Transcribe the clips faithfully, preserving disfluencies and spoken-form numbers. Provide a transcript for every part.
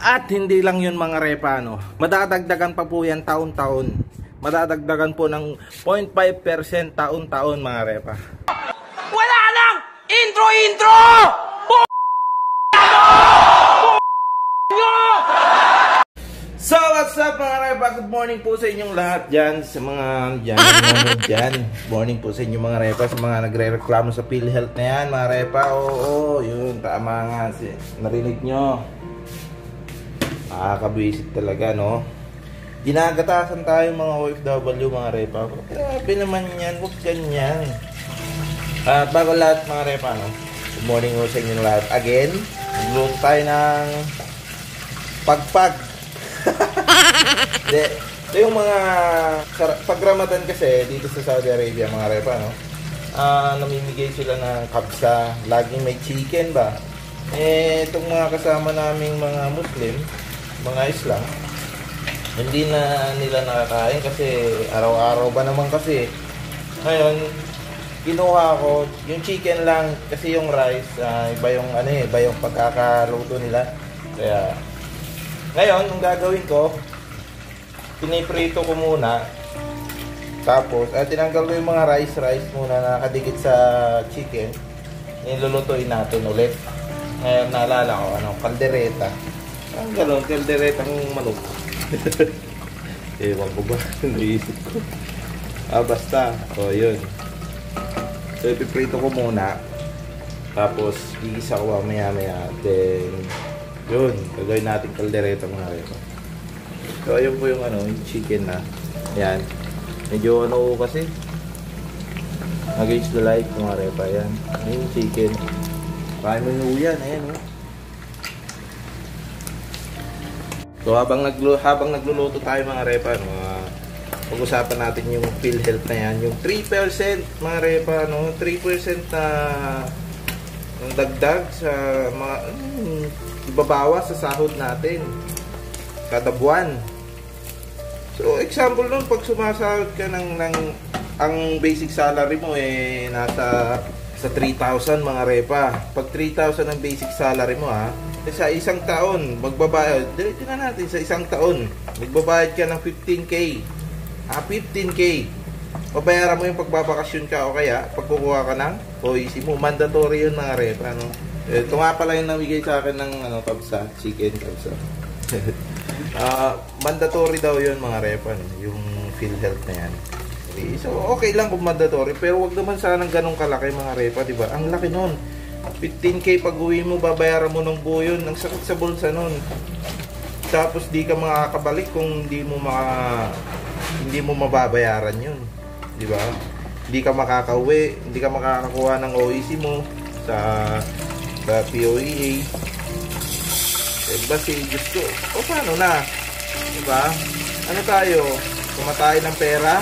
At hindi lang yun mga repa, no? Madadagdagan pa po yan taon-taon. Madadagdagan po ng zero point five percent taon-taon mga repa. Wala nang intro-intro! So what's up mga repa? Good morning po sa inyong lahat dyan. Sa mga dyan, nanonood dyan. Morning po sa inyong mga repa. Sa mga nagre-reklamo sa PhilHealth na yan mga repa. Oo, oo, yun, tama nga. Narinig nyo. Nakakabwisit talaga, no? Ginagatasan tayo mga O F W mga repa. Grabe naman yan, huwag ganyan. At bago lahat mga repa, no? Good morning po sa inyong lahat. Again, nagluto tayo ng pagpag. De, ito yung mga pagramatan kasi dito sa Saudi Arabia mga repa, no? Uh, namimigay sila ng kabsa, laging may chicken ba? Eh, itong mga kasama naming mga Muslim, mga Islam, hindi na nila nakakain kasi araw-araw ba naman kasi. Ngayon, kinuha ko yung chicken lang kasi yung rice, uh, iba yung ano eh, iba yung pagkakaluto nila. Kaya ngayon, ang gagawin ko, piniprito ko muna. Tapos, eh, tinanggal ko yung mga rice-rice muna na nakadikit sa chicken. Nilulutuin natin ulit. Ngayon, naalala ko, ano, kaldereta. Ang galon, kalderetang manok. Ewan ko ba? Naisip ko. Ah, basta. O, yun. So, ipiprito ko muna. Tapos, iisa ko maya-maya. Then, yun, gagawin natin kaldereta mga repa. So ayun po yung ano, yung chicken na. Yan. Medyo ano kasi against the light mga repa. Yan. Yung chicken. Kain mo yung yan. Ayan o. So habang, naglu habang nagluluto tayo mga repa, no, uh, pag-usapan natin yung PhilHealth na yan. Yung three percent mga repa, no, three percent na ng dagdag sa mga um, ibabawas sa sahod natin kada buwan. So example nun, pag sumasahod ka ng, ng ang basic salary mo eh nasa sa three thousand mga repa. Pag three thousand ang basic salary mo ha, eh, sa isang taon magbabayad, diretso na natin sa isang taon magbabayad ka ng fifteen K. Ah, fifteen K. Babayaran mo yung pagbabakasyon ka o kaya pagkukuha ka ng O E C mo. Mandatory yun mga repa, no? Ito nga pala yung namigay sa akin ng ano, kabsa, chicken kabsa. uh, mandatory daw yun mga repa, no? Yung PhilHealth na yan. Okay, so okay lang kung mandatory, pero wag naman sanang ganun kalaki mga repa, diba? Ang laki nun. fifteen K pag uwi mo, babayaran mo ng buo yun. Ang sakit sa bulsa nun. Tapos di ka makakabalik kung hindi mo maka, hindi mo mababayaran yun. Diba? Hindi ka makakauwi, hindi ka makakakuha ng O E C mo sa sa P O E A. Diba si Diyos ko? O paano na? Diba? Ano tayo? Kumatay ng pera?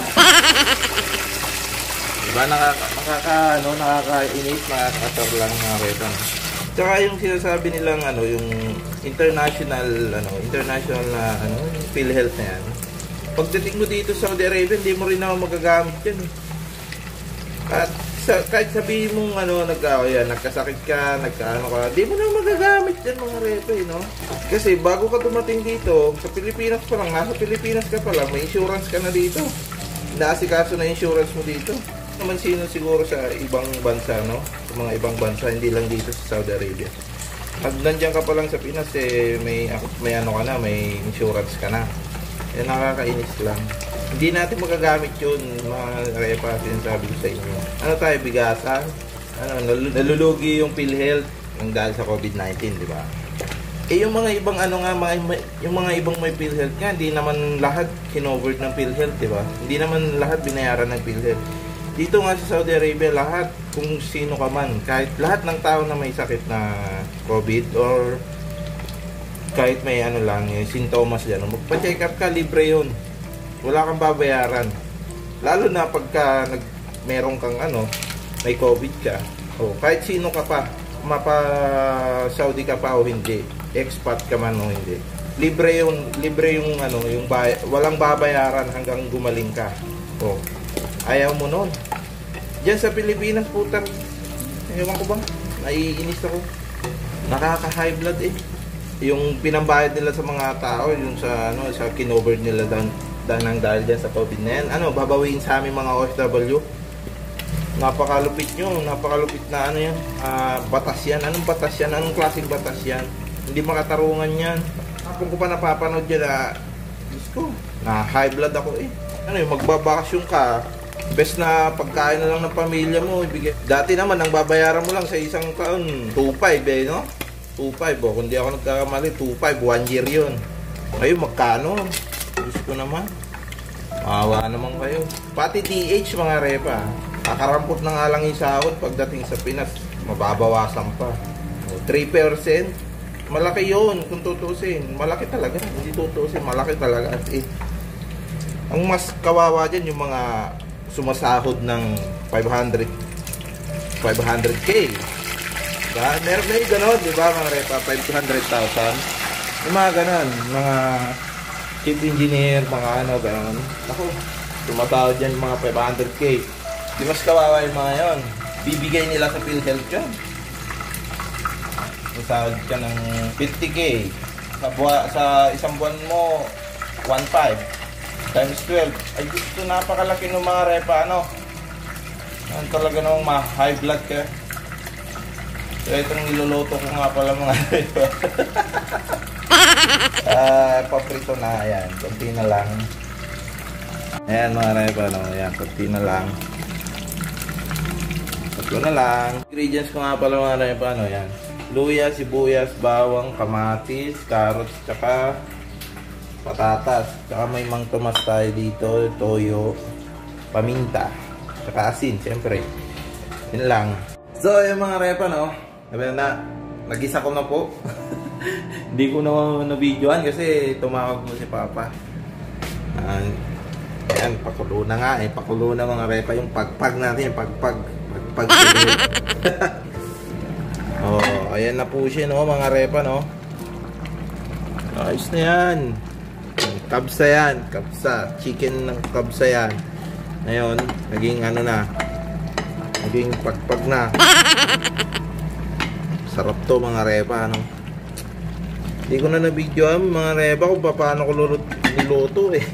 Diba? Nakaka, nakaka, ano, nakakainis, nakakatar lang mga repa. Tsaka yung sinasabi nilang ano, yung international, ano, international na, ano, yung PhilHealth na yan. Pagdating mo dito sa Saudi Arabia, hindi mo rin ako magagamit yan. At sa, kahit sabihin mong ano, nag, oh, yan, nagkasakit ka, nagkaano ka, hindi mo na magagamit yan mga repa, eh, no? Kasi bago ka dumating dito, sa Pilipinas pa lang, nasa Pilipinas ka pa lang, may insurance ka na dito. Naasikaso na insurance mo dito. Naman sino siguro sa ibang bansa, no? Sa mga ibang bansa, hindi lang dito sa Saudi Arabia. Pag nandiyan ka pa lang sa Pinas, eh, may, may ano ka na, may insurance ka na. Eh, nakakainis lang. Hindi natin magagamit yun, mga repa, sinasabi ko sa inyo. Ano tayo, bigasan? Ano, nalulugi yung PhilHealth ng dahil sa COVID nineteen, di ba? Eh, yung mga ibang ano nga, mga, yung mga ibang may PhilHealth nga, hindi naman lahat kinovered ng PhilHealth, di ba? Hindi naman lahat binayaran ng PhilHealth. Dito nga sa Saudi Arabia, lahat, kung sino ka man, kahit lahat ng tao na may sakit na COVID or kahit may ano lang, yung sintomas dyan, magpa-check up ka, libre yun. Wala kang babayaran. Lalo na pagka nag, meron kang ano, may COVID ka. O, kahit sino ka pa, mapa-Saudi ka pa o hindi, expat ka man o hindi. Libre yung, libre yung ano, yung bay, walang babayaran hanggang gumaling ka. O, ayaw mo nun. Diyan sa Pilipinas, putang, ewan ko ba, naiinis ako. Nakaka-high blood eh. yung pinambayad nila sa mga tao, yung sa ano sa kinover nila dan danang dahil dyan sa COVID na yan, ano, babawiin sa aming mga O F W. Napakalupit nyo, napakalupit na ano yan, uh, batas yan. Anong batas yan? Anong klaseng batas yan? Hindi makatarungan yan. Kung ko pa napapanood yan na, Diyos ko, na high blood ako eh. Ano yung magbabakasyon ka, best na pagkain na lang ng pamilya mo, ibigay. Dati naman, ang babayaran mo lang sa isang taon, two five eh, no? two five, oh. Kung di ako nagkakamali, two five, one year yun. Ngayon, magkano? Diyos ko naman. Maawa naman kayo. Pati D H mga repa. Kakarampot na nga lang yung sahod pagdating sa Pinas. Mababawasan pa. three percent. Malaki yun kung tutusin. Malaki talaga. Hindi tutusin. Malaki talaga. At eh, ang mas kawawa dyan yung mga sumasahod ng five hundred K. Diba? Meron na yung gano'n. Diba mga repa? five hundred thousand. Yung mga gano'n. Mga chief engineer, mga ano, gano'n. Ako, tumatawad dyan mga five hundred K. Di mas kawawa yung mga yon. Bibigay nila sa PhilHealth yun. Masahod ka ng fifty K. Sa, buwa, sa isang buwan mo, one point five. Times twelve. Ay, gusto napakalaki ng mga repa, ano. Yan talaga nung ma-high blood ka. So, itong niluluto ko nga pala mga repa. Uh, paprito na, ayan, konti na lang. Ayan mga repa, no? Ayan, konti na lang. Tatlo na lang. Ingredients ko nga pala mga repa, no? Ayan, luya, sibuyas, bawang, kamatis, carrots, tsaka patatas. Tsaka may mang tomas tayo dito, toyo, paminta, tsaka asin, siyempre. Yun lang. So, yung mga repa, no? Sabi na, nag-isa ko na po. Hindi ko na na-videoan kasi tumawag mo si Papa. Uh, ayan, pakulo na nga eh. Pakulo na mga repa yung pagpag natin. Pagpag. Pagpag. Oh, ayan na po siya, no, mga repa, no. Ayos na yan. Kabsa yan. Kabsa. Chicken ng kabsa yan. Ngayon, naging ano na. Naging pagpag na. Sarap to mga repa, no. Hindi ko na na-videoan mga repa kung paano ko niluto eh.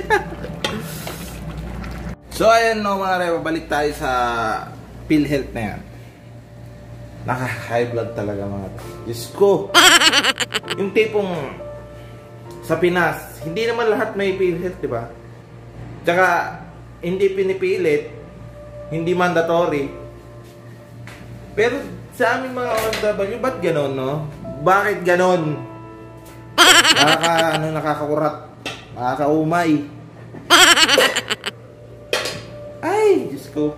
So ayan, no mga repa, balik tayo sa PhilHealth na yan. Naka-high blood talaga mga repa. Diyos ko. Yung tipong sa Pinas, hindi naman lahat may PhilHealth, di ba? Tsaka hindi pinipilit, hindi mandatory. Pero sa aming mga O F W, ba't ganon, no? Bakit ganon? Nakaka, ano, nakakakurat. Nakakaumay. Ay, Diyos ko.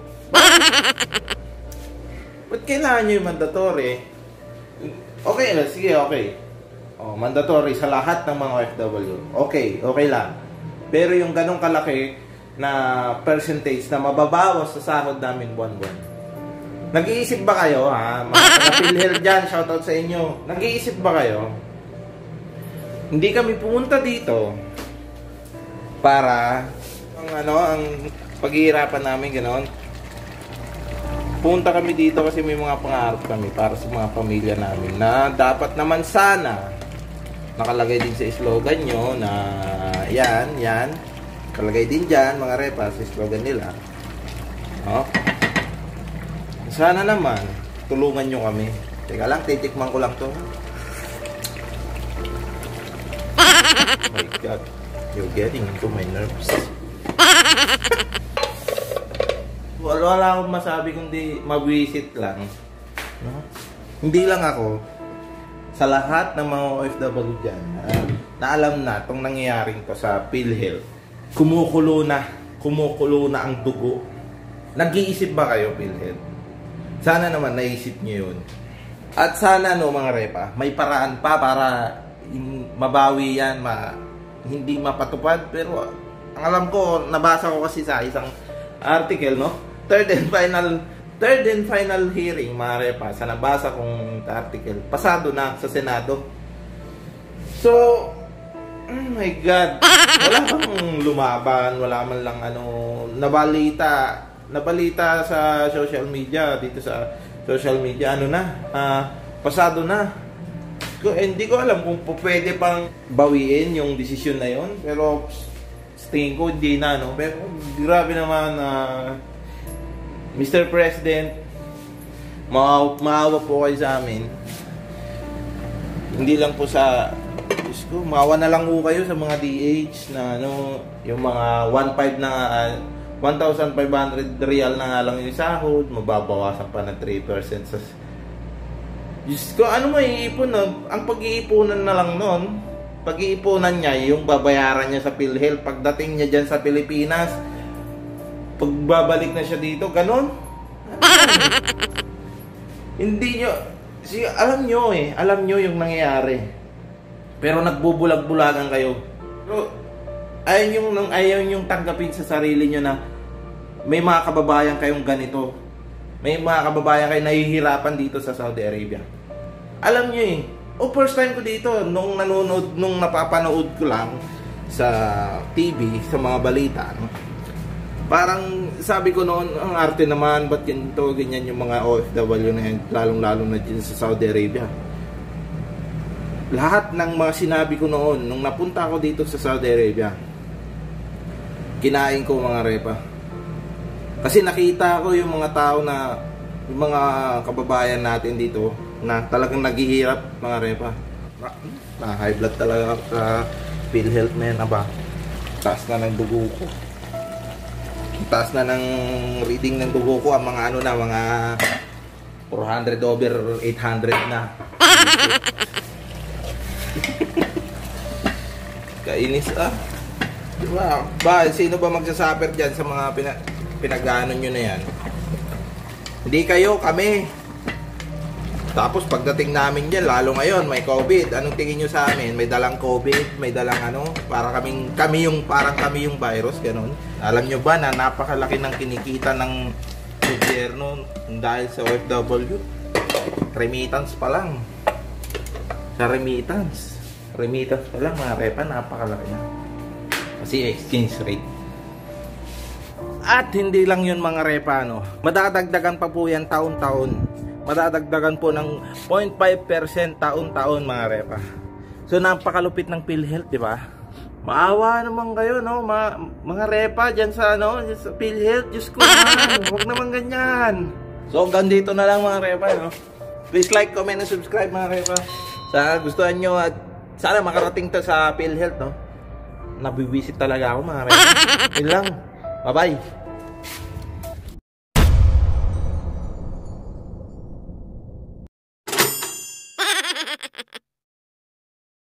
Ba't kailangan nyo yung mandatory? Okay lang, sige, okay. Oh, mandatory sa lahat ng mga O F W. Okay, okay lang. Pero yung ganong kalaki na percentage na mababawas sa sahod namin buwan-buwan. Nag-iisip ba kayo, ha? Mga taga-PhilHealth dyan, shoutout sa inyo. Nag-iisip ba kayo? Hindi kami pumunta dito para ang ano, ang paghihirapan namin ganoon. Punta kami dito kasi may mga pangarap kami para sa mga pamilya namin na dapat naman sana nakalagay din sa slogan nyo na yan, yan. Nakalagay din dyan mga repa sa slogan nila. Oh. Sana naman tulungan nyo kami. Teka lang, titikman ko lang to. Oh my God, you're getting into my nerves. Wala, wala akong masabi kundi mag-visit lang. No? Hindi lang ako. Sa lahat ng mga O F W dyan, uh, na alam na itong nangyayaring to sa PhilHealth. Kumukulo na. Kumukulo na ang dugo. Nag-iisip ba kayo, PhilHealth? Sana naman naisip nyo yun. At sana, no, mga repa, may paraan pa para mabawi yan, ma hindi mapatupad. Pero ang alam ko, nabasa ko kasi sa isang article, no, third and final third and final hearing mga repa, sa nabasa kong article, pasado na sa Senado. So oh my God, wala bang lumaban, wala man lang ano nabalita nabalita sa social media, dito sa social media, ano na, uh, pasado na. ko, eh, hindi ko alam kung po pwede pang bawiin yung desisyon na yon, pero sa tingin ko hindi na, no? Pero grabe naman na uh, Mister President, maawa, maawa po kayo sa amin. Hindi lang po sa Diyos ko, maawa na lang po kayo sa mga D H na ano, yung mga one point five na uh, one thousand five hundred real na nga lang yung sahod, mababawasan pa ng three percent sa Diyos ko, ano maiipon na? Ang pag-iipunan na lang nun, pag-iipunan niya, yung babayaran niya sa PhilHealth, pagdating niya dyan sa Pilipinas, pagbabalik na siya dito, ganon. Hindi nyo, si, alam nyo eh, alam nyo yung nangyayari. Pero nagbubulag-bulagan kayo. Pero, ayaw yung, ayaw yung tanggapin sa sarili nyo na may mga kababayan kayong ganito. May mga kababayan kayo nahihirapan dito sa Saudi Arabia. Alam nyo eh, o first time ko dito, nung nanonood, nung napapanood ko lang sa T V, sa mga balita, no? Parang sabi ko noon, ang arte naman, ba't ganito, ganyan yung mga O F W na yan, lalong-lalo na dyan sa Saudi Arabia. Lahat ng mga sinabi ko noon, nung napunta ako dito sa Saudi Arabia, kinain ko mga repa. Kasi nakita ko yung mga tao na, yung mga kababayan natin dito, na talagang naghihirap mga repa. Na high blood talaga sa PhilHealth na yan, aba. Taas na ng dugo ko. Taas na ng reading ng dugo ko, ang mga ano na, mga four hundred over eight hundred na. Kainis ah. Diba? Ba, sino ba magsasuffer dyan sa mga pina, pinag-ano nyo na yan? Hindi kayo, kami. Tapos pagdating namin dyan, lalo ngayon, may COVID. Anong tingin nyo sa amin? May dalang COVID, may dalang ano, para kaming, kami yung, parang kami yung virus, ganun. Alam nyo ba na napakalaki ng kinikita ng gobyerno dahil sa O F W? Remittance pa lang. Sa remittance. Remittance pa lang, mga repa, napakalaki na. Kasi exchange rate. At hindi lang yun mga repa, no? Madadagdagan pa po yan taon-taon. Madadagdagan po ng zero point five percent taon-taon mga repa. So napakalupit ng PhilHealth, di ba? Maawa naman kayo, no? Ma mga repa dyan sa, ano, dyan sa PhilHealth. Diyos ko naman, huwag naman ganyan. So hanggang dito na lang mga repa, no? Please like, comment, and subscribe mga repa. Sana gustuhan nyo at sana makarating to sa PhilHealth, no? Nabibisit talaga ako mga repa. Yun lang. Bye-bye.